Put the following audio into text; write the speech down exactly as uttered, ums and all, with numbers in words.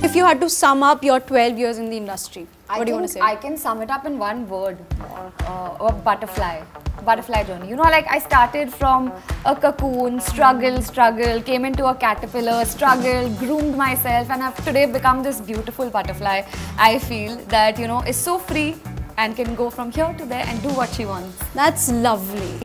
If you had to sum up your twelve years in the industry, I what do you want to say? I can sum it up in one word, uh, a butterfly. Butterfly journey. You know, like I started from a cocoon, struggle, struggle, came into a caterpillar, struggled, groomed myself, and I've today become this beautiful butterfly. I feel that, you know, is so free and can go from here to there and do what she wants. That's lovely.